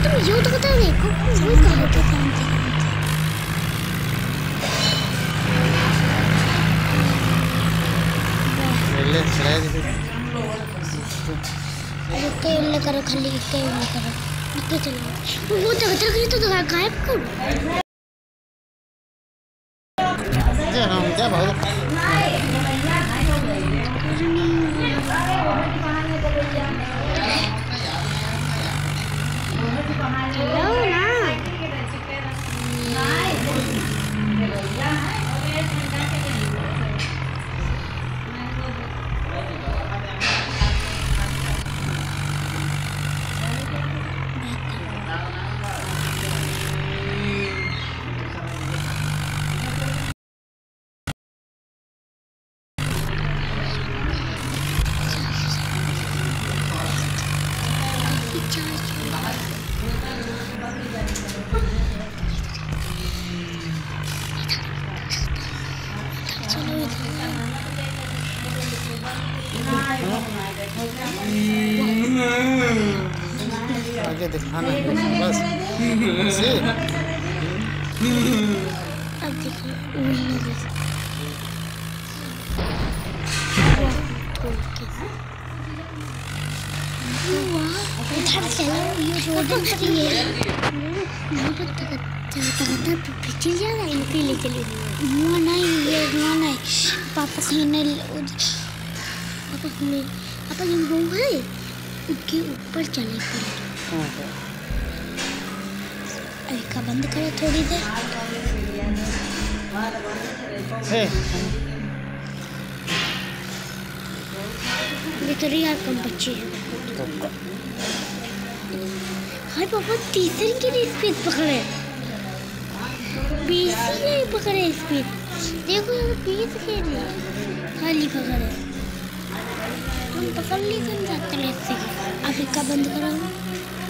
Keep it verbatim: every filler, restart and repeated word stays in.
तुम यूं तो बता देखो वही कहाँ के काम थे ले चला दे अरे के ले करो खाली के ले करो निकल चलो वो तो बता के तो गायब कर जा हम जा बहुत आगे दिखाना है बस से अब देखो उधर चलो ये रोड है ये तो तक तक पीछे जा रहा है इनके लिए चलिए वो नहीं ये वो नहीं पापा खाने पापा हमें पापा जो रूम है उसके ऊपर चले पड़े अरे का बंद करो थोड़ी देर बेचारे यार कम बच्चे हैं हाय पापा तीसरे के लिए स्पीड पकड़े बीसी नहीं पकड़े स्पीड देखो बीस के लिए खाली पकड़े हम पकड़ ली कर जाते हैं इससे आप इसका बंद करो